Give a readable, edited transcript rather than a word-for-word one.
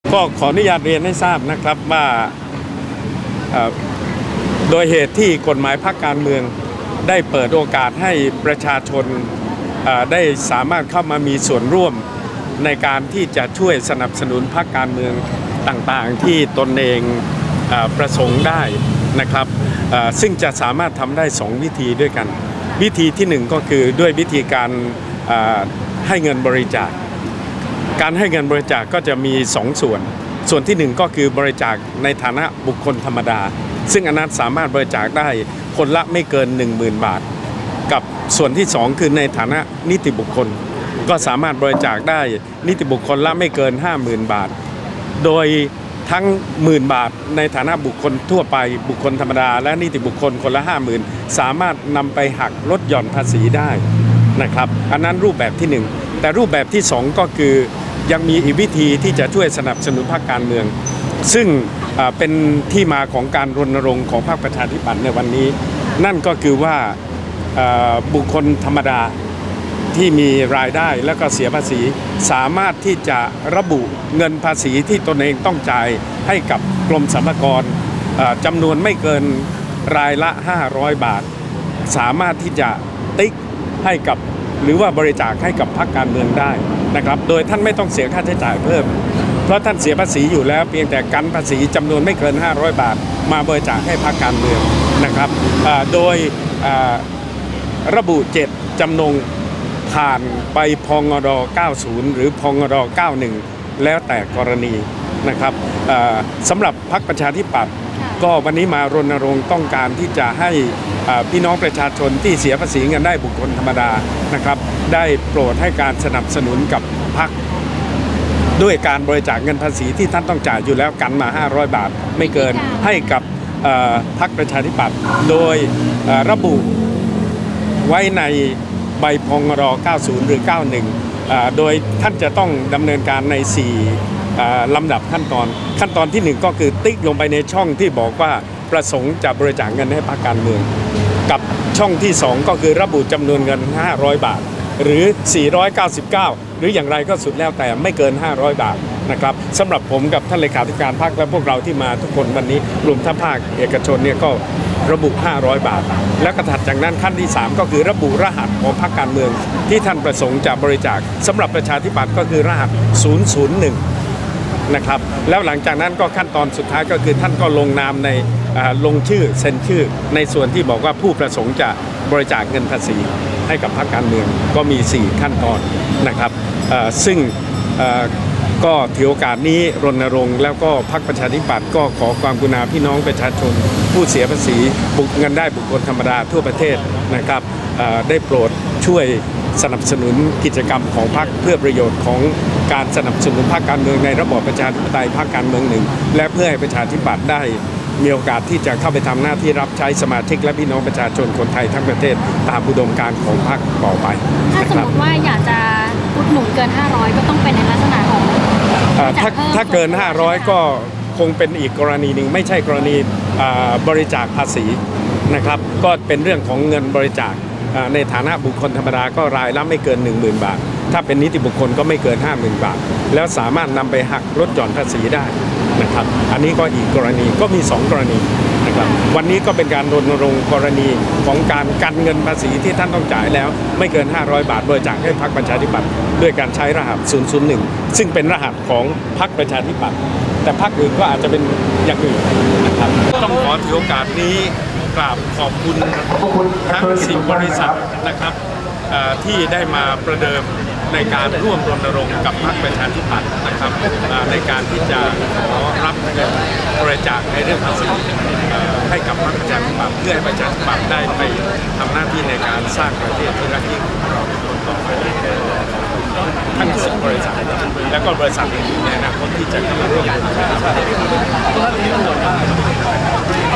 ก็ขออนุญาตเรียนให้ทราบนะครับว่าโดยเหตุที่กฎหมายพรรคการเมืองได้เปิดโอกาสให้ประชาชนได้สามารถเข้ามามีส่วนร่วมในการที่จะช่วยสนับสนุนพรรคการเมืองต่างๆที่ตนเองประสงค์ได้นะครับซึ่งจะสามารถทำได้2วิธีด้วยกันวิธีที่1ก็คือด้วยวิธีการให้เงินบริจาคการให้เงินบริจาคก็จะมี2ส่วนที่1ก็คือบริจาคในฐานะบุคคลธรรมดาซึ่งอันนั้นสามารถบริจาคได้คนละไม่เกิน 10,000 บาทกับส่วนที่2คือในฐานะนิติบุคคลก็สามารถบริจาคได้นิติบุคคลละไม่เกิน 50,000 บาทโดยทั้ง10,000 บาทในฐานะบุคคลทั่วไปบุคคลธรรมดาและนิติบุคคลคนละ 50,000สามารถนำไปหักลดหย่อนภาษีได้นะครับอันนั้นรูปแบบที่1แต่รูปแบบที่2ก็คือยังมีอีกวิธีที่จะช่วยสนับสนุนพรรคการเมืองซึ่งเป็นที่มาของการรณรงค์ของพรรคประชาธิปัตย์ในวันนี้นั่นก็คือว่าบุคคลธรรมดาที่มีรายได้และก็เสียภาษีสามารถที่จะระบุเงินภาษีที่ตนเองต้องจ่ายให้กับกรมสรรพากรจำนวนไม่เกินรายละ500 บาทสามารถที่จะติ๊กให้กับหรือว่าบริจาคให้กับพรรคการเมืองได้นะครับโดยท่านไม่ต้องเสียค่าใช้จ่ายเพิ่มเพราะท่านเสียภาษีอยู่แล้วเพียงแต่กันภาษีจำนวนไม่เกิน500 บาทมาบริจาคให้พรรคการเมืองนะครับโดยระบุเจตจำนงผ่านไปพงด90หรือพงด91แล้วแต่กรณีนะครับสำหรับพรรคประชาธิปัตย์ก็วันนี้มารณรงค์ต้องการที่จะให้พี่น้องประชาชนที่เสียภาษีเงินได้บุคคลธรรมดานะครับได้โปรดให้การสนับสนุนกับพรรคด้วยการบริจาคเงินภาษีที่ท่านต้องจ่ายอยู่แล้วกันมา500 บาทไม่เกินให้กับพรรคประชาธิปัตย์โดยระบุไว้ในใบพงด90หรือ91โดยท่านจะต้องดำเนินการใน4ลำดับขั้นตอนที่1ก็คือติ๊กลงไปในช่องที่บอกว่าประสงค์จะบริจาคเงินให้พรรคการเมืองกับช่องที่2ก็คือระบุจำนวนเงิน500 บาทหรือ499หรืออย่างไรก็สุดแล้วแต่ไม่เกิน500 บาทนะครับสำหรับผมกับท่านเลขาธิการพรรคและพวกเราที่มาทุกคนวันนี้กลุ่มท่าภาคเอกชนเนี่ยก็ระบุ500 บาทและกระถัดจากนั้นขั้นที่3ก็คือระบุรหัสของพรรคการเมืองที่ท่านประสงค์จะบริจาคสำหรับประชาธิปัตย์ก็คือรหัส001นะครับแล้วหลังจากนั้นก็ขั้นตอนสุดท้ายก็คือท่านก็ลงนามในลงชื่อเซ็นชื่อในส่วนที่บอกว่าผู้ประสงค์จะบริจาคเงินภาษีให้กับพรรคการเมืองก็มี4ขั้นตอนนะครับซึ่งก็ถือโอกาสนี้รณรงค์แล้วก็พรรคประชาธิปัตย์ก็ขอความกรุณาพี่น้องประชาชนผู้เสียภาษีเงินได้บุคคลธรรมดาทั่วประเทศนะครับได้โปรดช่วยสนับสนุนกิจกรรมของพรรคเพื่อประโยชน์ของการสนับสนุนพรรคการเมืองในระบอบประชาธิปไตยพรรคการเมืองหนึ่งและเพื่อให้ประชาธิปัตย์ได้มีโอกาสที่จะเข้าไปทำหน้าที่รับใช้สมาชิกและพี่น้องประชาชนคนไทยทั้งประเทศตามอุดมการณ์ของพรรคต่อไปถ้าสมมติว่าอยากจะอุดหนุนเกิน500ก็ต้องเป็นในลักษณะของถ้าเกิน500ก็คงเป็นอีกกรณีหนึ่งไม่ใช่กรณีบริจาคภาษีนะครับก็เป็นเรื่องของเงินบริจาคในฐานะบุคคลธรรมดาก็รายละไม่เกิน 10,000 บาทถ้าเป็นนิติบุคคลก็ไม่เกิน 50,000 บาทแล้วสามารถนำไปหักลดหย่อนภาษีได้นะครับอันนี้ก็อีกกรณีก็มี2กรณีนะครับวันนี้ก็เป็นการรณรงค์กรณีของการกันเงินภาษีที่ท่านต้องจ่ายแล้วไม่เกิน500 บาทบริจาคให้พรรคประชาธิปัตย์ด้วยการใช้รหัส001ซึ่งเป็นรหัสของพรรคประชาธิปัตย์แต่พรรคอื่นก็อาจจะเป็นอย่างอื่นนะครับต้องขอถือโอกาสนี้กราบขอบคุณทั้ง10 บริษัทนะครับที่ได้มาประเดิมในการร่วมรณรงค์กับพรรคประชาธิปัตย์นะครับในการที่จะขอรับเงินบริจาคในเรื่องภาษีให้กับพรรคประชาธิปัตย์เพื่อให้ประชาธิปัตย์ได้ไปทำหน้าที่ในการสร้างประเทศที่รักยิ่งของเราต่อไปทั้ง10 บริษัทและก็บริษัทอื่นในอนาคตที่จะเข้ามาร่วม